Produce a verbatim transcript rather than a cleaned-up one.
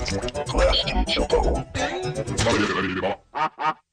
小林にショットを。